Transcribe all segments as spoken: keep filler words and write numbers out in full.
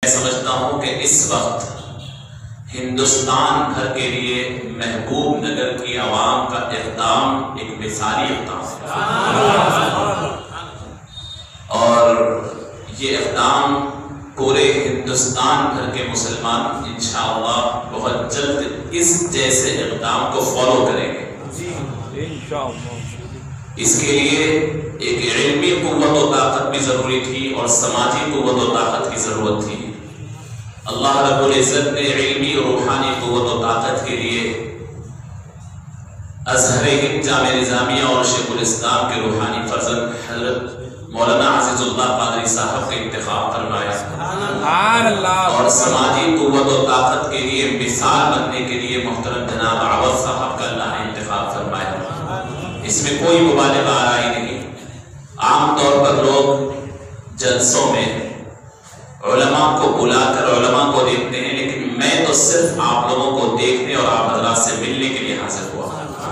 میں سمجھتا ہوں کہ اس وقت ہندوستان بھر کے لیے محبوب نگر کی عوام کا اقدام ایک مثالی اقدام ہے، اور یہ اقدام پورے ہندوستان بھر کے مسلمان انشاءاللہ بہت جلد اس جیسے اقدام کو فالو کریں گے۔ اس کے لیے ایک علمی قوت و طاقت بھی ضروری تھی اور سماجی قوت و طاقت کی ضرورت تھی۔ اللہ رب العزت نے علمی اور روحانی قوت و طاقت کے لیے ازہر ہند جامع نظامیہ اور شیخ الاسلام کے روحانی فرزند حضرت مولانا عزیز اللہ قادری صاحب کا انتخاب فرمایا، اور سماجی قوت و طاقت کے لیے مثال بننے کے لیے محترم جناب عوض صاحب کا اللہ نے انتخاب فرمایا۔ اس میں کوئی مبالغہ آرائی نہیں۔ عام طور پر لوگ جلسوں میں علماء کو بلا کر علماء کو دیکھتے ہیں، لیکن میں تو صرف آپ لوگوں کو دیکھنے اور آپ حضرات سے ملنے کے لیے حاضر ہوا،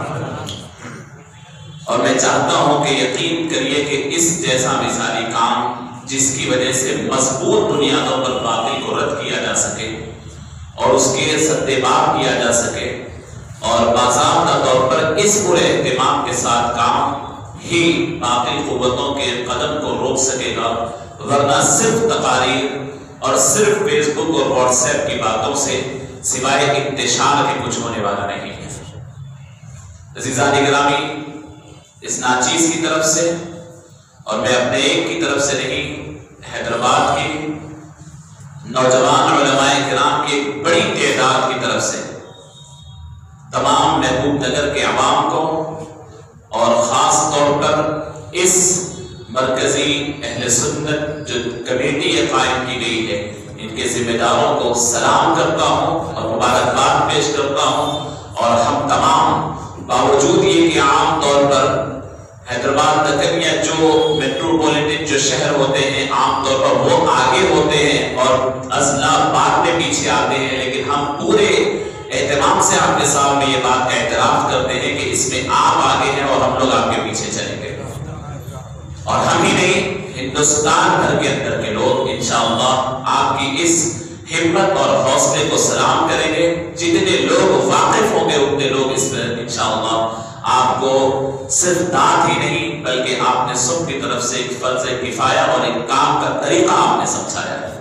اور میں چاہتا ہوں کہ یقین کریے کہ اس جیسا مثالی کام جس کی وجہ سے مضبوط بنیادوں پر باطل کو رد کیا جا سکے اور اس کے سدباب کیا جا سکے، اور باضابطہ طور پر اس پورے اہتمام کے ساتھ کام ہی باطل قوتوں کے قدم کو روک سکے گا، ورنہ صرف تقاریر اور صرف فیس بک اور واٹس ایپ کی باتوں سے سوائے انتشار کے کچھ ہونے والا نہیں ہے۔ عزیزان گرامی، اس ناچیز کی طرف سے اور میں اپنے ایک کی طرف سے نہیں، حیدرآباد کی نوجوان علماء کرام کی ایک بڑی تعداد کی طرف سے تمام محبوب نگر کے عوام کو اور خاص طور پر اس مرکزی اہل سنت جو کمیٹی یہ قائم کی گئی ہے، ان کے ذمہ داروں کو سلام کرتا ہوں اور مبارکباد پیش کرتا ہوں، اور ہم تمام باوجود یہ کہ عام طور پر حیدرآباد دکن یا جو میٹروپولیٹن جو شہر ہوتے ہیں عام طور پر وہ آگے ہوتے ہیں اور اضلاع بعد میں پیچھے آتے ہیں، لیکن ہم پورے اہتمام سے آپ کے سامنے یہ بات کا اعتراف کرتے ہیں کہ اس میں آپ آگے ہیں اور ہم لوگ آپ کے پیچھے چلیں گے، اور ہم ہی نہیں ہندوستان بھر کے اندر کے لوگ انشاءاللہ آپ کی اس ہمت اور حوصلے کو سلام کریں گے۔ جتنے لوگ واقف ہوں گے اتنے لوگ اس میں انشاءاللہ آپ کو صرف داد ہی نہیں بلکہ آپ نے سب کی طرف سے ایک فرض کفایہ اور ایک کام کا طریقہ آپ نے سمجھایا ہے۔